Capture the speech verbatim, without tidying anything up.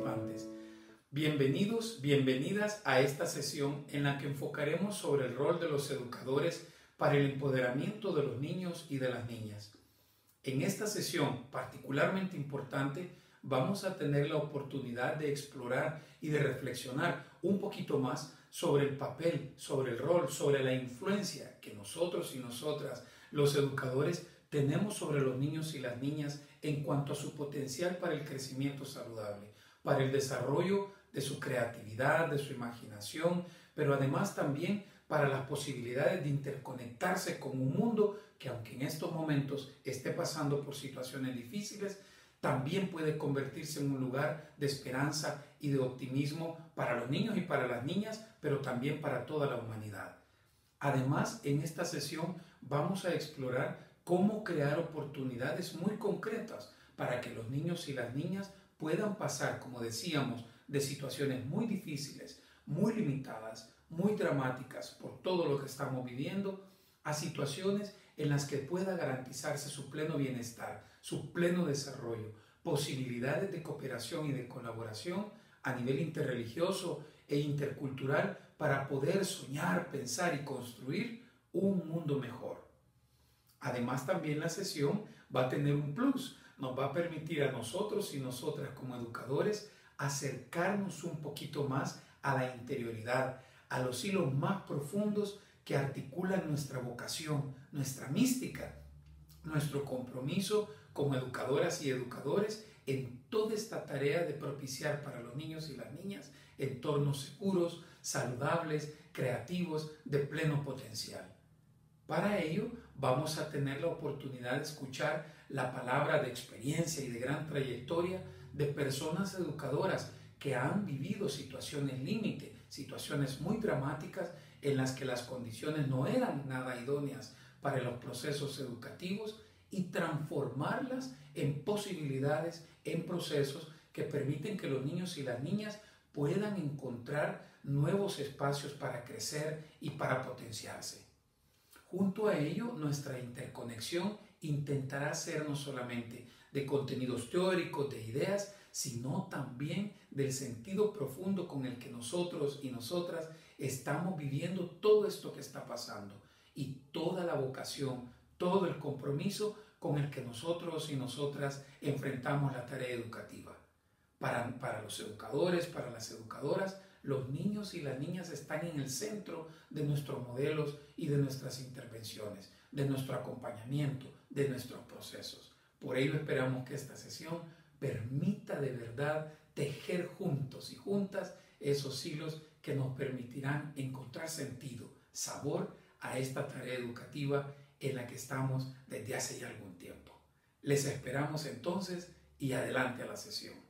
participantes. Bienvenidos, bienvenidas a esta sesión en la que enfocaremos sobre el rol de los educadores para el empoderamiento de los niños y de las niñas. En esta sesión particularmente importante vamos a tener la oportunidad de explorar y de reflexionar un poquito más sobre el papel, sobre el rol, sobre la influencia que nosotros y nosotras, los educadores, tenemos sobre los niños y las niñas en cuanto a su potencial para el crecimiento saludable, para el desarrollo de su creatividad, de su imaginación, pero además también para las posibilidades de interconectarse con un mundo que, aunque en estos momentos esté pasando por situaciones difíciles, también puede convertirse en un lugar de esperanza y de optimismo para los niños y para las niñas, pero también para toda la humanidad. Además, en esta sesión vamos a explorar cómo crear oportunidades muy concretas para que los niños y las niñas puedan pasar, como decíamos, de situaciones muy difíciles, muy limitadas, muy dramáticas por todo lo que estamos viviendo, a situaciones en las que pueda garantizarse su pleno bienestar, su pleno desarrollo, posibilidades de cooperación y de colaboración a nivel interreligioso e intercultural para poder soñar, pensar y construir un mundo mejor. Además, también la sesión va a tener un plus, nos va a permitir a nosotros y nosotras como educadores acercarnos un poquito más a la interioridad, a los hilos más profundos que articulan nuestra vocación, nuestra mística, nuestro compromiso como educadoras y educadores en toda esta tarea de propiciar para los niños y las niñas entornos seguros, saludables, creativos, de pleno potencial. Para ello, vamos a tener la oportunidad de escuchar la palabra de experiencia y de gran trayectoria de personas educadoras que han vivido situaciones límite, situaciones muy dramáticas en las que las condiciones no eran nada idóneas para los procesos educativos y transformarlas en posibilidades, en procesos que permiten que los niños y las niñas puedan encontrar nuevos espacios para crecer y para potenciarse. Junto a ello, nuestra interconexión intentará ser no solamente de contenidos teóricos, de ideas, sino también del sentido profundo con el que nosotros y nosotras estamos viviendo todo esto que está pasando y toda la vocación, todo el compromiso con el que nosotros y nosotras enfrentamos la tarea educativa. Para, para los educadores, para las educadoras, los niños y las niñas están en el centro de nuestros modelos y de nuestras intervenciones, de nuestro acompañamiento, de nuestros procesos. Por ello esperamos que esta sesión permita de verdad tejer juntos y juntas esos hilos que nos permitirán encontrar sentido, sabor a esta tarea educativa en la que estamos desde hace ya algún tiempo. Les esperamos entonces y adelante a la sesión.